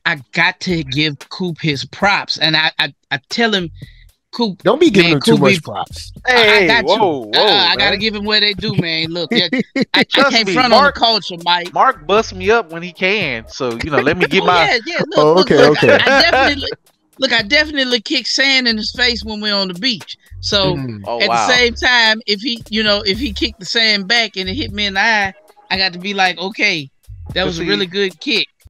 I got to give Coop his props, and I tell him, Coop, don't be giving man, him too Coop much props. I got whoa, you. I gotta man. give him where they do, man. Look, I Trust can't me, front on the culture, Mike. Mark busts me up when he can, so let me get my. Yeah. Look, Oh, okay. I definitely kick sand in his face when we're on the beach. So at the same time, if he kicked the sand back and it hit me in the eye, I got to be like, okay, that was a really good kick.